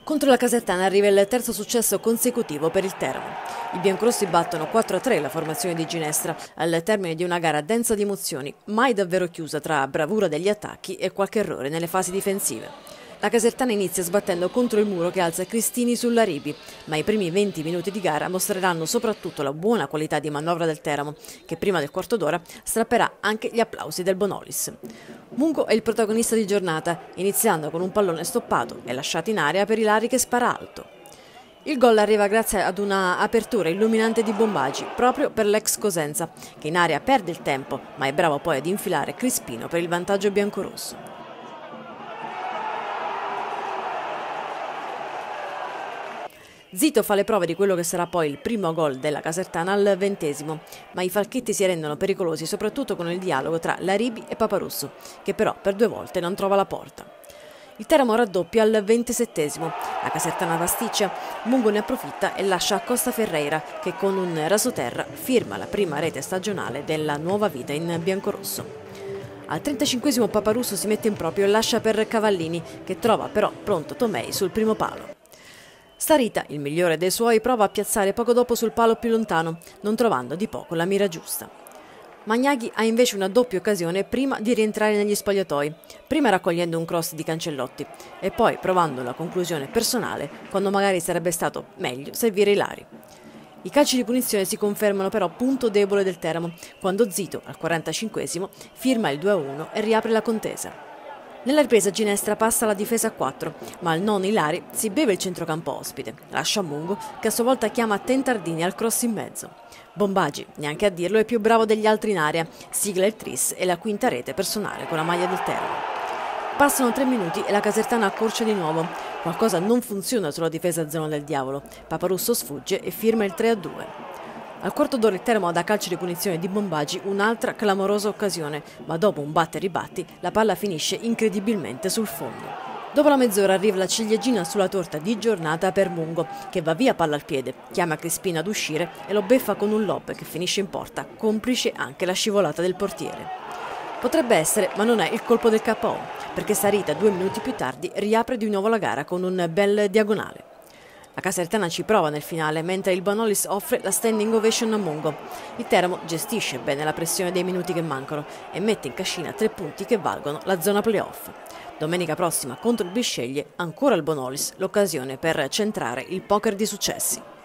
Contro la Casertana arriva il terzo successo consecutivo per il Teramo. I biancorossi battono 4-3 la formazione di Ginestra al termine di una gara densa di emozioni, mai davvero chiusa tra bravura degli attacchi e qualche errore nelle fasi difensive. La Casertana inizia sbattendo contro il muro che alza Cristini sulla Ripi, ma i primi 20 minuti di gara mostreranno soprattutto la buona qualità di manovra del Teramo, che prima del quarto d'ora strapperà anche gli applausi del Bonolis. Mungo è il protagonista di giornata, iniziando con un pallone stoppato e lasciato in aria per Ilari che spara alto. Il gol arriva grazie ad una apertura illuminante di Bombagi, proprio per l'ex Cosenza, che in aria perde il tempo, ma è bravo poi ad infilare Crispino per il vantaggio biancorosso. Zito fa le prove di quello che sarà poi il primo gol della Casertana al 20°, ma i falchetti si rendono pericolosi soprattutto con il dialogo tra Laribi e Paparusso, che però per 2 volte non trova la porta. Il Teramo raddoppia al 27°, la Casertana pasticcia, Mungo ne approfitta e lascia a Costa Ferreira, che con un rasoterra firma la prima rete stagionale della nuova vita in biancorosso. Al 35° Paparusso si mette in proprio e lascia per Cavallini, che trova però pronto Tomei sul primo palo. Starita, il migliore dei suoi, prova a piazzare poco dopo sul palo più lontano, non trovando di poco la mira giusta. Magnaghi ha invece una doppia occasione prima di rientrare negli spogliatoi, prima raccogliendo un cross di Cancellotti e poi provando la conclusione personale quando magari sarebbe stato meglio servire Ilari. I calci di punizione si confermano però punto debole del Teramo, quando Zito, al 45°, firma il 2-1 e riapre la contesa. Nella ripresa Ginestra passa la difesa a 4, ma il non Ilari si beve il centrocampo ospite, lascia Mungo che a sua volta chiama Tentardini al cross in mezzo. Bombagi, neanche a dirlo, è più bravo degli altri in area, sigla il tris e la quinta rete personale con la maglia del Teramo. Passano 3 minuti e la Casertana accorcia di nuovo. Qualcosa non funziona sulla difesa a zona del diavolo. Paparusso sfugge e firma il 3-2. Al quarto d'ora il Teramo ha da calcio di punizione di Bombagi un'altra clamorosa occasione, ma dopo un batte e ribatti la palla finisce incredibilmente sul fondo. Dopo la mezz'ora arriva la ciliegina sulla torta di giornata per Mungo, che va via palla al piede, chiama Crispino ad uscire e lo beffa con un lob che finisce in porta, complice anche la scivolata del portiere. Potrebbe essere, ma non è il colpo del KO, perché Starita 2 minuti più tardi riapre di nuovo la gara con un bel diagonale. La Casertana ci prova nel finale, mentre il Bonolis offre la standing ovation a Mungo. Il Teramo gestisce bene la pressione dei minuti che mancano e mette in cascina 3 punti che valgono la zona playoff. Domenica prossima contro il Bisceglie, ancora il Bonolis, l'occasione per centrare il poker di successi.